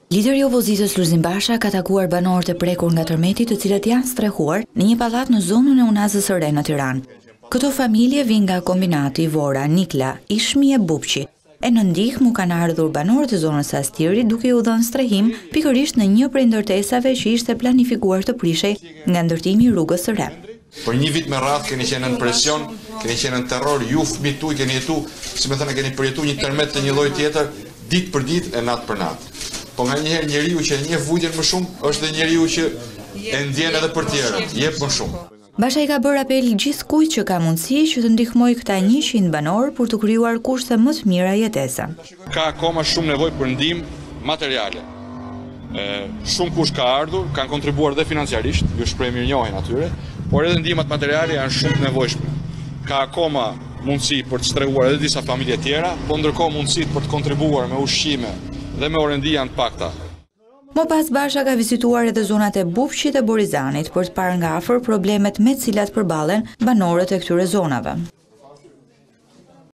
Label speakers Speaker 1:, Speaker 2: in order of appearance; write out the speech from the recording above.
Speaker 1: Lideri i opozitës Lulzim Basha ka takuar banorët e prekur nga tërmeti, të cilët janë strehuar në një pallat në zonën e Unazës së Re në Tiranë. Këto familje vijnë nga kombinati Vora, Nikla, Ishmi e Bupqi. E në ndihmë kanë ardhur banorët e zonës së Astirit duke u dhënë strehim pikërisht në një prej ndërtesave që ishte planifikuar të prishej nga ndërtimi i rrugës së Re.
Speaker 2: Për një vit me radhë keni qenë në presion, keni qenë në terror, ju fëmijët tuaj keni jetu, si më thënë keni përjetuar një tërmet të një lloji tjetër, ditë për ditë e natë për natë. Po nga njëherë njeriu që e njeh vujtjen më shumë, është dhe njeriu që e ndjen edhe për tjerët, jep më shumë.
Speaker 1: Basha i ka bërë apel gjithkujt që ka mundësi që të ndihmojë këta 100 banor për të krijuar kushte më të mira jetese.
Speaker 2: Ka akoma shumë nevojë për ndihmë materiale. Shumë kush ka ardhur, kanë kontribuar dhe financiarisht, ju shpreh mirënjohjen atyre, por edhe ndihmat materiale janë shumë të nevojshme. Ka akoma mundësi për të strehuar edhe disa familje tjera, po ndërkohë mundësitë për të kontribuar me ushqime dhe me orendi janë pakta.
Speaker 1: Më pas Basha ka vizituar edhe zonat e Bupqit e Borizanit për të parë nga afër problemet me të cilat përballen banorët e këtyre zonave.